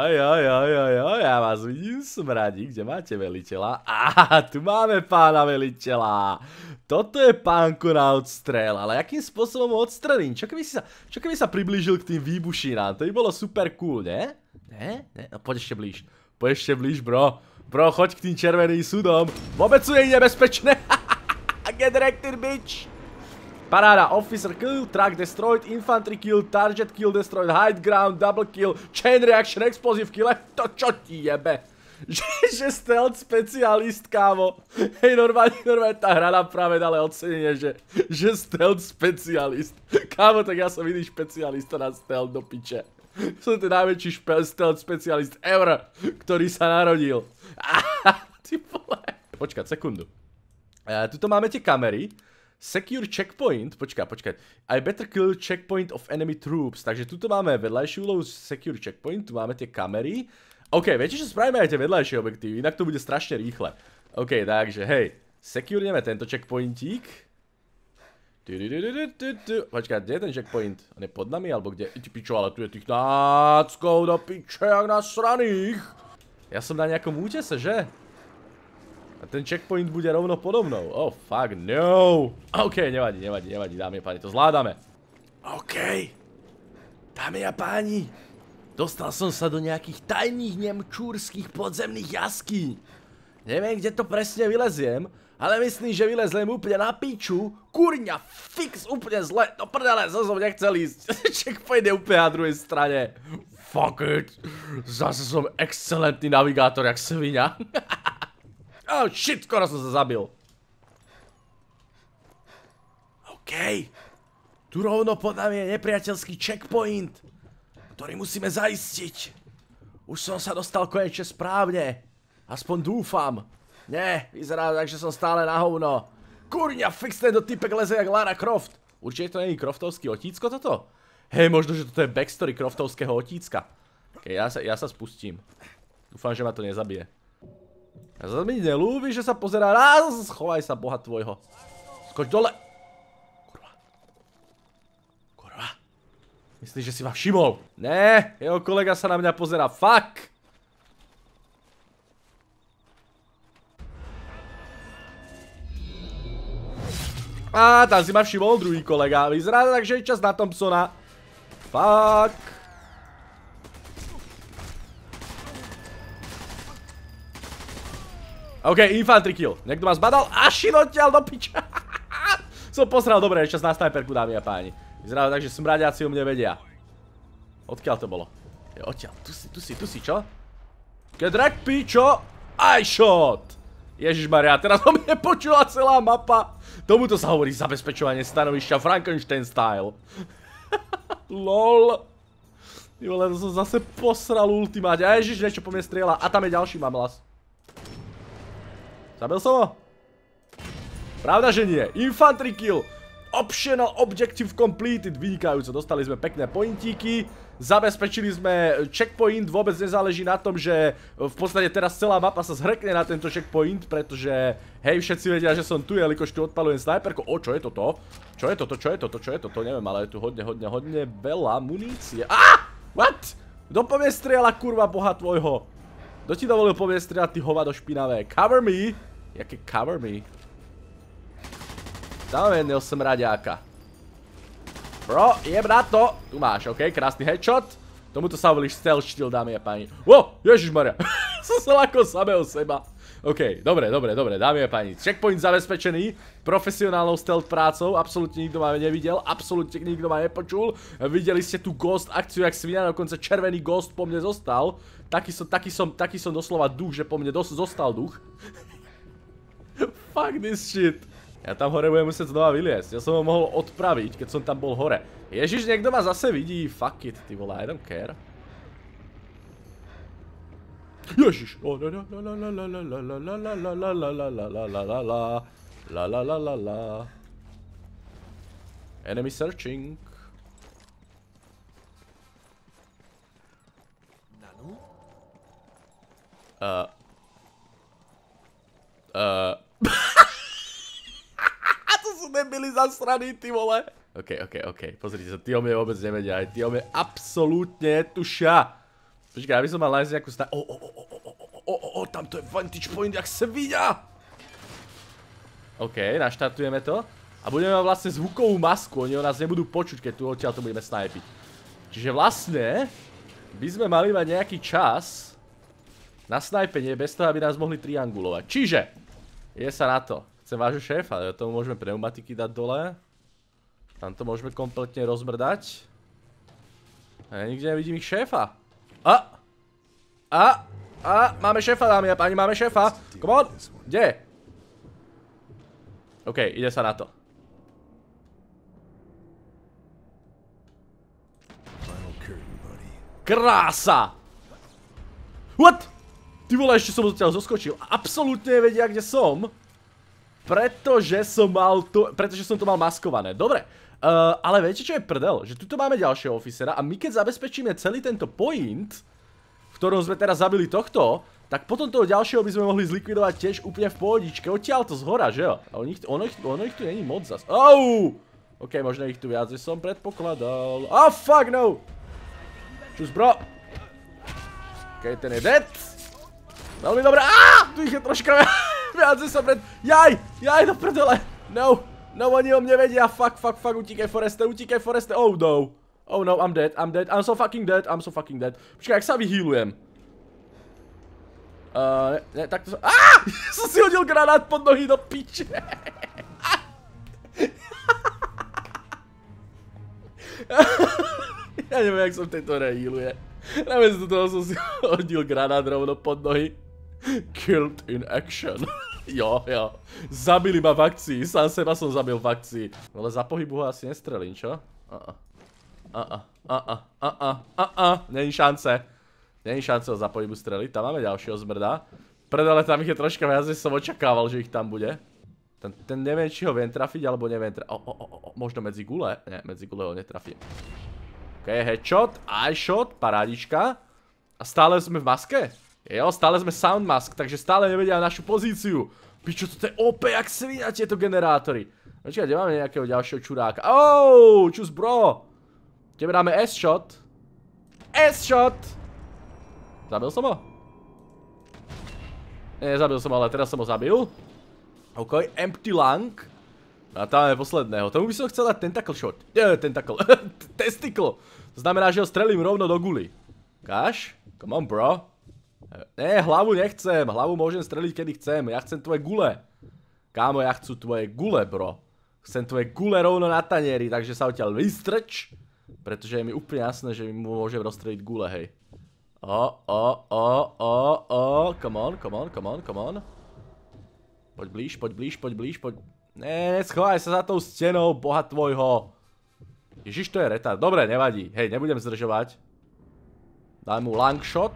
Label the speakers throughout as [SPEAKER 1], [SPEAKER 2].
[SPEAKER 1] Jo, já vás vidím, smradí, kde máte veliteľa? Tu máme pána veliteľa. Toto je pánko na odstrel, ale jakým spôsobom ho odstrelím? Čo keby sa priblížil k tým výbušinám? To by bolo super cool, ne? Ne? No poď ešte blíž, bro. Bro, choď k tým červeným súdom. Vôbec sú jej nebezpečné. Get wrecked, bitch. Paráda, officer kill, truck destroyed, infantry kill, target kill destroyed, high ground, double kill, chain reaction, explosive kill, to čo ti jebe? Že stealth specialist, kámo. Hej, normálne tá hra nám práve dala ocenenie, že stealth specialist. Kámo, tak ja som iný špecialista na stealth do piče. Som ten najväčší stealth specialist ever, ktorý sa narodil. Ty vole. Počkať, sekundu. Tuto máme tie kamery. Secure checkpoint, počkaj. I better kill checkpoint of enemy troops. Takže tuto máme vedľajšiu úlohu secure checkpoint, tu máme tie kamery. OK, viete, že spravíme aj tie vedľajšie objektívy, inak to bude strašne rýchle. OK, takže hej, securujeme tento checkpointík. Počkaj, kde je ten checkpoint? On je pod nami, alebo kde? Ty pičo, ale tu je tých náckov do piče, jak nasraných. Ja som na nejakom útese, že? A ten checkpoint bude rovno podo mnou. Oh, fuck, no. OK, nevadí, dámy a páni, to zvládame. OK. Dámy a páni, dostal som sa do nejakých tajných nemčúrských podzemných jaskýň. Neviem, kde to presne vyleziem, ale myslím, že vyleziem úplne na piču. Kurňa, fix úplne zle. Do prdele, som nechcel ísť. Checkpoint je úplne na druhej strane. Fuck it. Zase som excelentný navigátor, jak sviňa. Oh shit, skoro som sa zabil. OK. Tu rovno pod nami je nepriateľský checkpoint, ktorý musíme zaistiť. Už som sa dostal konečne správne. Aspoň dúfam. Nie, vyzerá tak, že som stále na hovno. Kurňa, fix tento typek leze jak Lara Croft. Určite to není Croftovský otícko toto? Hej, možno, že toto je backstory Croftovského otícka. OK, ja sa spustím. Dúfam, že ma to nezabije. Ja sa mi nelúbi, že sa pozerá. Schovaj sa, boha tvojho. Skoč dole. Kurva. Myslíš, že si ma všimol? Né, jeho kolega sa na mňa pozerá. Fuck. Tam si ma všimol druhý kolega. Vyzerá tak, že je čas na Thompsona. Fuck. OK, infantry kill. Niekto ma zbadal? Aši odtiaľ do piča. Som posral, dobre, čas na snajperku, dámy a páni. Vyzerá tak, že smradiaci o mne vedia. Odkiaľ to bolo? Je odtiaľ. Tu si, čo? Get wrecked, pičo. I shot. Ježišmaria, teraz o mne počula celá mapa. Tomuto sa hovorí zabezpečovanie stanovišťa Frankenstein style. LOL. Ty vole, to som zase posral ultimát. A ježiš, niečo po mne strieľa. A tam je ďalší mamlas. Zabil som ho? Pravda, že nie. Infantry kill. Optional objective completed. Vynikajúco. Dostali sme pekné pointíky. Zabezpečili sme checkpoint. Vôbec nezáleží na tom, že v podstate teraz celá mapa sa zhrkne na tento checkpoint, pretože hej, všetci vedia, že som tu, jelikož tu odpalujem snajperku. O, čo je toto? Čo je toto? Neviem, ale je tu hodne veľa munície. What? Kto po mne strieľa, kurva, boha tvojho? Kto ti dovolil po mne strieľať, ty hovado špinavé? Cover me! Jaké cover me? Dáme jedného smraďáka. Bro, jem na to! Tu máš, OK, krásny headshot. Tomuto sa hovoríš stealth shield, dámy a páni. Wow, ježišmaria. Som sa ľako samého seba. OK, dobre, dámy a páni. Checkpoint zabezpečený. Profesionálnou stealth prácou. Absolútne nikto ma nevidel. Absolútne nikto ma nepočul. Videli ste tú ghost akciu, jak svinia. Dokonca červený ghost po mne zostal. Taký som doslova duch, že po mne zostal duch. Fuck this shit. Ja tam hore budem musieť znova vyliesť. Ja som ho mohol odpraviť, keď som tam bol hore. Ježiš, niekto ma zase vidí. Fuck it, ty vole, I don't care. Ježiš. Enemy searching. To sú debili zasraní, ty vole. OK. Pozrite sa, tí o mne vôbec nevedia. Tí o mne absolútne tušia. Počkaj, aby som mal nájsť nejakú tam to je vantage point, jak svinia! OK, naštartujeme to. A budeme mať vlastne zvukovú masku, oni nás nebudú počuť, keď tu odtiaľ to budeme snajpiť. Čiže vlastne by sme mali mať nejaký čas na snajpenie bez toho, aby nás mohli triangulovať. Čiže, ide sa na to. Chcem vášho šéfa, do toho môžeme pneumatiky dať dole. Tam to môžeme kompletne rozmrdať. A nikde nevidím ich šéfa. Máme šéfa, dámy a páni, máme šéfa. Come on, kde? OK, ide sa na to. Krása! What? Ty vole, ešte som odtiaľ zoskočil. Absolútne nevedia, kde som. Pretože som to mal maskované. Dobre, ale viete, čo je prdel? Že tuto máme ďalšieho officera a my keď zabezpečíme celý tento point, v ktorom sme teraz zabili tohto, tak potom toho ďalšieho by sme mohli zlikvidovať tiež úplne v pohodičke. Odtiaľ to zhora, že jo? A ono ich tu není moc zas. Au! OK, možno ich tu viac, než som predpokladal. Oh, fuck no! Čus, bro. OK, ten je dead. Veľmi dobré. Tu ich je troška viac, než som Jaj, do prdele. No, oni o mne vedia. Fuck, utíkaj Foreste. Oh no, I'm dead. I'm so fucking dead. Počkaj, jak sa vyhealujem? Ne, takto sa... Som si hodil granát pod nohy do piče. Ja neviem, jak som tejto hre healuje. Namiesto toho som si hodil granát rovno pod nohy. Killed in action. Jo. Zabili ma v akcii. Sám seba som zabil v akcii. Ale za pohybu ho asi nestrelím, čo? Není šance. Není šance ho za pohybu streliť. Tam máme ďalšieho zmrda. Predale tam ich je troška viac, než som očakával, že ich tam bude. Ten neviem, či ho viem trafiť, alebo neviem trafiť. Možno medzi gule? Ne, medzi gule ho netrafím. OK, headshot, eyeshot, parádička. A stále sme v maske? Jo, stále sme sound mask, takže stále nevedia našu pozíciu. Pičo, toto je OP, jak svinia tieto generátory. Počkaj, kde máme nejakého ďalšieho čuráka? Oh, čus bro. Tebe dáme S-shot. S-shot. Zabil som ho? Nezabil som ho, ale teraz som ho zabil. OK, empty lung. A tam je posledného. Tomu by som chcel dať tentacle shot. Testicle. To znamená, že ho strelím rovno do guly. Káš? Come on, bro. Ne, hlavu nechcem. Hlavu môžem streliť, kedy chcem. Ja chcem tvoje gule. Kámo, ja chcú tvoje gule, bro. Chcem tvoje gule rovno na tanieri, takže sa odtiaľ vystrč. Pretože je mi úplne jasné, že mi môžem rozstreliť gule, hej. Come on. Poď blíž. Ne, schovaj sa za tou stenou, boha tvojho. Ježiš, to je retard. Dobre, nevadí. Hej, nebudem zdržovať. Daj mu long shot.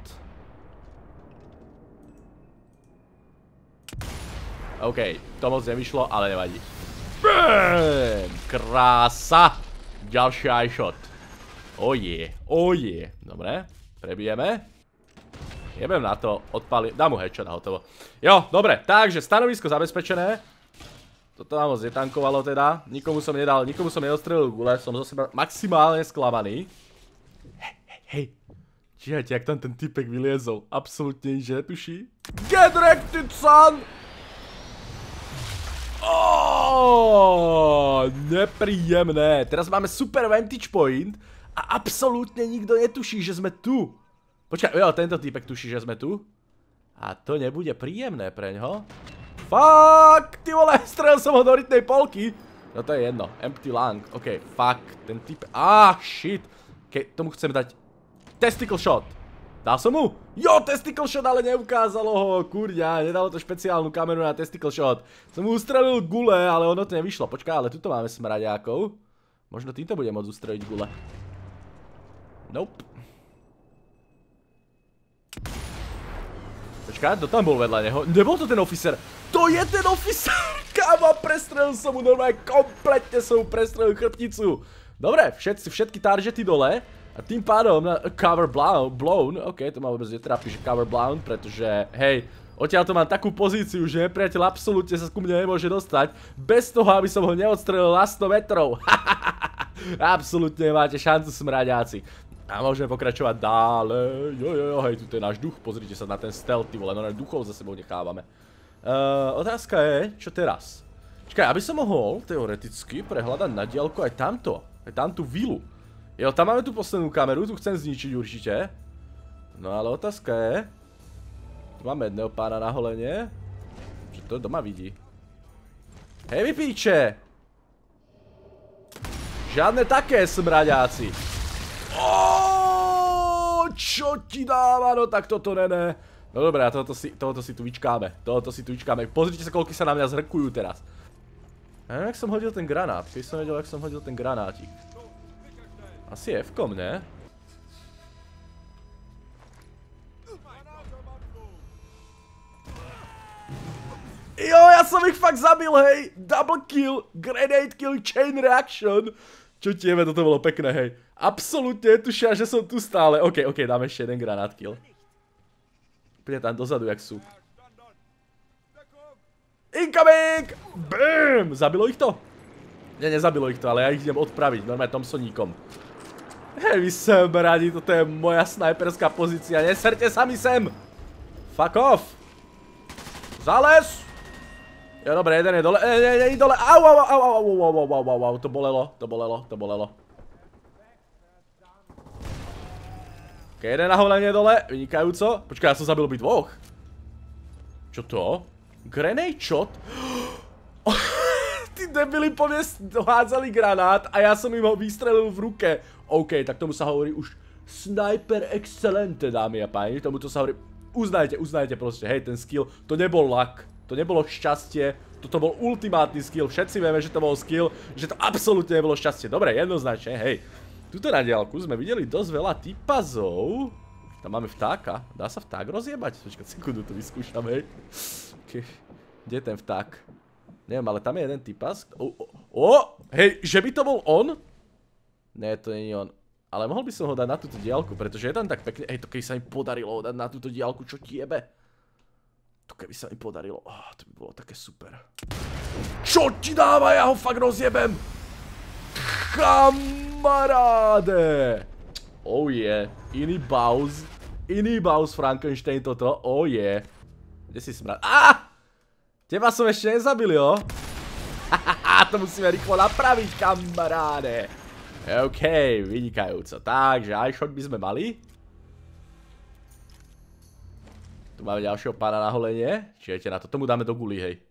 [SPEAKER 1] OK, to moc nevyšlo, ale nevadí. Bam! Krása! Ďalší eye shot. Oh yeah. Dobre, prebijeme. Jebem na to, odpálim, dám mu headshot a hotovo. Jo, dobre, takže stanovisko zabezpečené. Toto nám moc netankovalo teda. Nikomu som nedostrelil gule, som zo seba maximálne sklamaný. Hej. Číhajte, jak tam ten typek vyliezol. Absolutne nič netuší. Get wrecked, son! Nepríjemné. Teraz máme super vantage point a absolútne nikto netuší, že sme tu. Počkaj, jo, tento týpek tuší, že sme tu. A to nebude príjemné preňho. Fuck, ty vole, strelil som ho do rytnej polky. No to je jedno, empty lung, ok, fuck, ten týpek, shit. Ok, tomu chcem dať testicle shot. Dal som mu? Jo, testicle shot, ale neukázalo ho, kurňa, nedalo to špeciálnu kameru na testicle shot. Som mu ustrelil gule, ale ono to nevyšlo. Počkaj, ale tuto máme smraďákov. Možno týmto budem môcť ustreliť gule. Nope. Počkaj, to tam bol vedľa neho. Nebol to ten officer. To je ten officer! Kámo, prestrelil som mu normálne, kompletne som mu prestrelil chrbticu. Dobre, všetky targety dole. A tým pádom na cover blown, ok, to ma vôbec netrápi, že cover blown, pretože, hej, odtiaľ to mám takú pozíciu, že nepriateľ absolútne sa ku mne nemôže dostať, bez toho, aby som ho neodstrelil na 100 metrov. Absolútne máte šancu, smraďáci. A môžeme pokračovať dále. Jo, hej, tu je náš duch, pozrite sa na ten stealth, ty vole, no duchov za sebou nechávame. Otázka je, čo teraz? Čakaj, aby som mohol teoreticky prehľadať na diaľku aj tamto. Aj tamtú vilu. Jo, tam máme tú poslednú kameru, tu chcem zničiť určite. No ale otázka je... Tu máme jedného pána na holenie. Že to doma vidí. Hej vy píče! Žiadne také smraďáci. Čo ti dáva? No tak toto ne. No dobré, a tohoto si tu vyčkáme. Pozrite sa, koľko sa na mňa zhrkujú teraz. Ja neviem, jak som hodil ten granát. Keď som vedel, jak som hodil ten granátik. Asi F-kom, ne? Jo, ja som ich fakt zabil, hej! Double kill, grenade kill, chain reaction. Čo tieme, toto bolo pekné, hej. Absolutne tušia, že som tu stále. OK, dáme ešte jeden granát kill. Príde tam dozadu, jak sú. Incoming! Bam! Zabilo ich to? Nie, nezabilo ich to, ale ja ich idem odpraviť, normálne Thompsoníkom. Hej, vy sem radi, toto je moja snajperská pozícia, neserte sa mi sem! Fuck off! Zales! Jo, dobre, jeden je dole, nie, dole, au, to bolelo. Ok, jeden na holenie dole, vynikajúco. Počkaj, ja som zabil by dvoch. Čo to? Grenade shot? Tí debili po mne hádzali granát a ja som im ho vystrelil v ruke. OK, tak tomu sa hovorí už sniper excelente, dámy a páni. Tomuto sa hovorí, uznajte proste, hej, ten skill, to nebol luck. To nebolo šťastie, toto bol ultimátny skill, všetci vieme, že to bol skill, že to absolútne nebolo šťastie. Dobre, jednoznačne, hej. Tuto na diaľku sme videli dosť veľa typazov. Tam máme vtáka, dá sa vták rozjebať? Počkať, sekundu, to vyskúšam, hej. Kde je ten vták? Neviem, ale tam je jeden typaz. Hej, že by to bol on? Ne, to nie je on. Ale mohol by som ho dať na túto diaľku, pretože je tam tak pekne. Hej, to keby sa mi podarilo ho dať na túto diaľku, čo ti jebe? To keby sa mi podarilo, to by bolo také super. Čo ti dáva, ja ho fakt rozjebem! Kamaráde! Oh yeah, iný Baus Frankenstein toto, oh yeah. Kde si smrad? Teba som ešte nezabil, jo? To musíme rýchlo napraviť, kamaráde. OK, vynikajúco. Takže iShot by sme mali. Tu máme ďalšieho pána na holenie. Čiže na to, tomu dáme do guly, hej.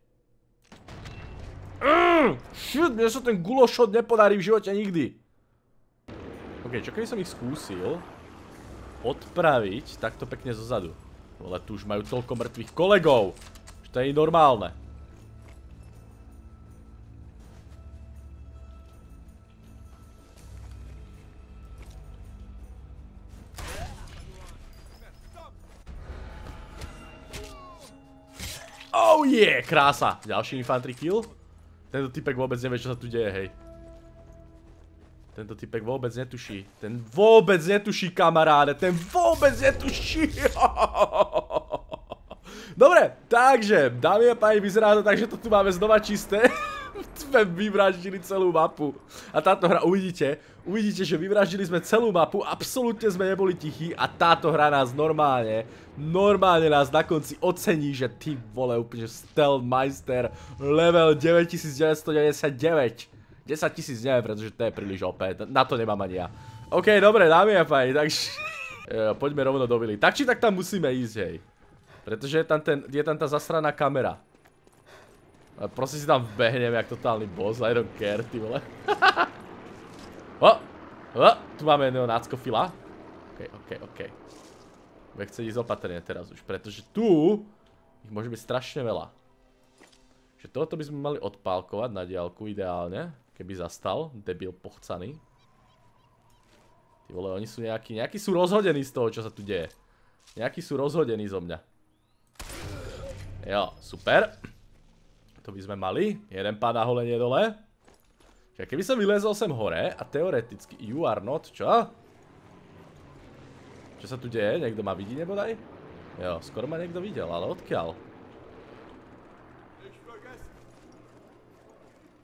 [SPEAKER 1] Shit, mne sa ten guloshot nepodarí v živote nikdy. OK, čo keby som ich skúsil odpraviť takto pekne zozadu. Ale tu už majú toľko mŕtvych kolegov, že to je normálne. Oh yeah, krása. Ďalší infantry kill. Tento typek vôbec nevie, čo sa tu deje, hej. Tento typek vôbec netuší. Ten vôbec netuší, kamaráde. Ten vôbec netuší. Dobre, takže, dámy a páni, vyzerá to tak, že to tu máme znova čisté. Sme vyvraždili celú mapu. A táto hra, uvidíte, že vyvraždili sme celú mapu, absolútne sme neboli tichí a táto hra nás normálne nás na konci ocení, že ty vole, úplne stealth meister, level 9999. 10 000 neviem, pretože to je príliš OP, na to nemám ani ja. OK, dobre, dámy a páni, takže poďme rovno do vily. Tak či tak tam musíme ísť, hej. Pretože je tam tá zasraná kamera. Prosím si tam vbehnem, jak totálny boss, I don't care, ty vole. Tu máme jedného náckofila. OK. Bude chcieť ísť opatrne teraz už, pretože tu ich môže byť strašne veľa. Že tohoto by sme mali odpálkovať na diaľku ideálne, keby zastal, debil pochcaný. Ty vole, oni sú nejakí sú rozhodení z toho, čo sa tu deje. Nejakí sú rozhodení zo mňa. Jo, super. To by sme mali. Jeden pán na holenie dole. Čiže keby som vylezol sem hore a teoreticky you are not, čo? Čo sa tu deje? Niekto ma vidí nebodaj? Jo, skoro ma niekto videl, ale odkiaľ?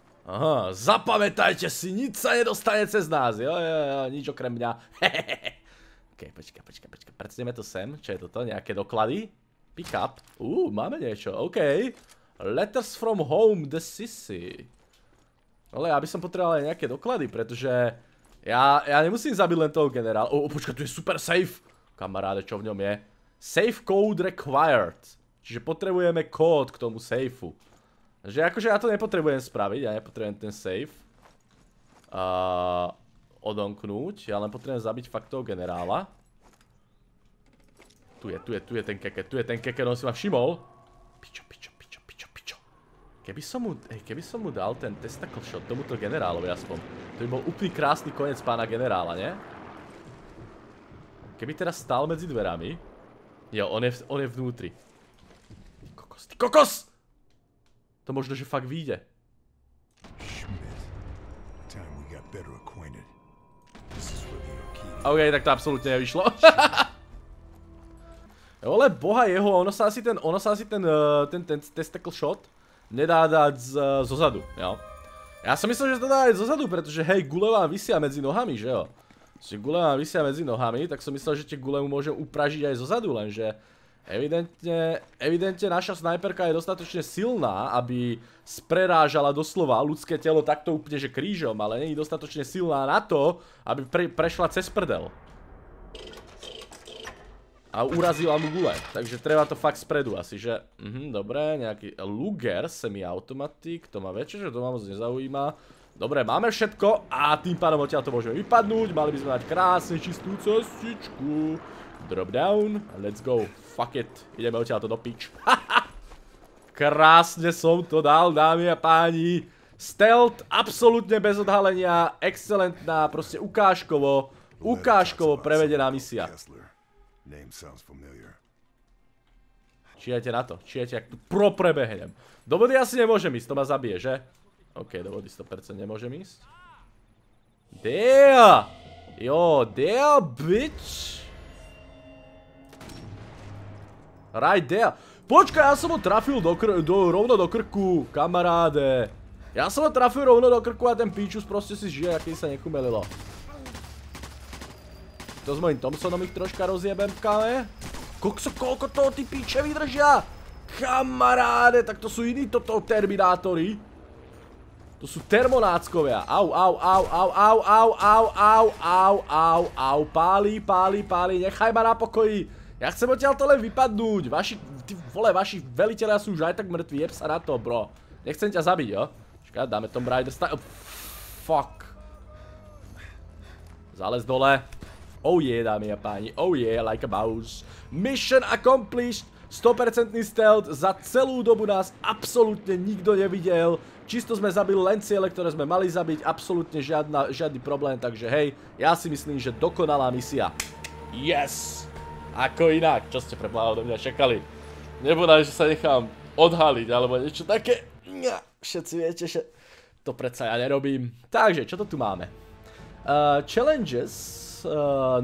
[SPEAKER 1] Aha, zapamätajte si, nič sa nedostane cez nás, jo, nič okrem mňa. OK, počkaj. Predsneme to sem. Čo je toto? Nejaké doklady? Pick up. Máme niečo. OK. Letters from home, the sissy. Ale ja by som potreboval aj nejaké doklady, pretože ja nemusím zabiť len toho generála. Počkaj, tu je super safe. Kamaráde, čo v ňom je? Safe code required. Čiže potrebujeme kód k tomu safeu. Takže akože ja to nepotrebujem spraviť, ja nepotrebujem ten safe odomknúť, ja len potrebujem zabiť fakt toho generála. Tu je ten keke, on si ma všimol. Pičo. Keby som mu dal ten testacle shot tomuto generálovi aspoň, to by bol úplný krásny koniec pána generála, nie? Keby teraz stál medzi dverami. Jo, on je vnútri. Ty kokos! To možno, že fakt vyjde. OK, tak to absolútne nevyšlo. Jo, ale boha jeho, ono sa asi ten testacle shot nedá dať zozadu, jo. Ja som myslel, že to dá aj zozadu, pretože hej, gule vám visia medzi nohami, že jo. Čiže gule vám visia medzi nohami, tak som myslel, že tie gule mu môžem upražiť aj zozadu, lenže evidentne naša snajperka je dostatočne silná, aby sprerážala doslova ľudské telo takto úplne, že krížom, ale nie je dostatočne silná na to, aby prešla cez prdel. A urazila mu gule, takže treba to fakt spredu asi, že... dobre, nejaký Luger, semi-automatik, to ma väčšie, že to ma moc nezaujíma. Dobre, máme všetko a tým pádom odtiaľ to môžeme vypadnúť, mali by sme mať krásne čistú cestičku. Drop down, let's go, fuck it, ideme odtiaľ to do pič. Krásne som to dal, dámy a páni. Stealth, absolútne bez odhalenia, excelentná, proste ukážkovo prevedená misia. Číjajte na to, ak tu prebehnem. Do vody asi nemôžem ísť, to ma zabije, že? OK, do vody 100% nemôžem ísť. There! Jo, there, bitch! Right there. Počkaj, ja som ho trafil rovno do krku, kamaráde. Ja som ho trafil rovno do krku a ten píčus proste si žije, aký sa nekumelilo. To s mojím Thompsonom ich troška rozjebem, káme. Koľko toho tí píče vydržia? Kamaráde, tak to sú iní toto terminátori. To sú termonáckovia. Au, páli, nechaj ma na pokoji. Ja chcem odtiaľ to len vypadnúť. Vaši velitelia sú už aj tak mŕtvi, jeb sa na to, bro. Nechcem ťa zabiť, jo? Čakaj, dáme Tomb Raider style. Fuck. Zález dole. Oh yeah, dámy a páni, oh yeah, like a mouse. Mission accomplished, 100% stealth, za celú dobu nás absolútne nikto nevidel. Čisto sme zabili len ciele, ktoré sme mali zabiť, absolútne žiadny problém, takže hej, ja si myslím, že dokonalá misia. Yes! Ako inak, čo ste preboha odo mňa čakali? Nebodaj, že sa nechám odhaliť, alebo niečo také. Všetci viete, že to predsa ja nerobím. Takže, čo to tu máme? Challenges 0.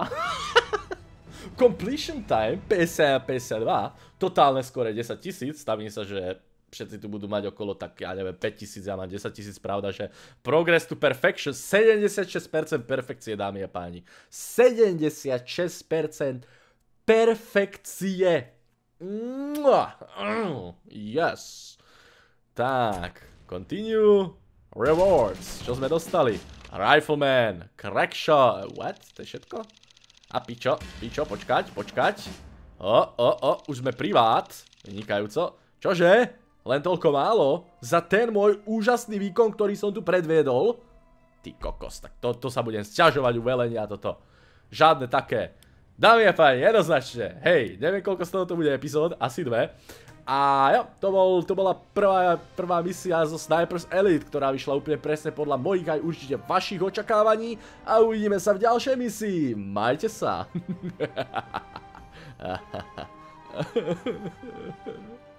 [SPEAKER 1] Completion time 50-52. Totálne skore 10 000. Stavím sa, že všetci tu budú mať okolo tak, ja neviem, 5 000, ja mám 10 000, pravda, že progress to perfection, 76% perfekcie, dámy a páni. 76% perfekcie. Yes. Tak, continue. Rewards. Čo sme dostali? Rifleman, crackshot. What? To je všetko? A pičo, počkať. Už sme privát. Vynikajúco. Čože? Len toľko málo? Za ten môj úžasný výkon, ktorý som tu predviedol? Ty kokos, tak to sa budem sťažovať u velenia toto. Žiadne také. Dámy a páni, jednoznačne. Hej, neviem koľko z toho to bude epizód, asi 2. A jo, to bola prvá misia zo Snipers Elite, ktorá vyšla úplne presne podľa mojich aj určite vašich očakávaní a uvidíme sa v ďalšej misii. Majte sa.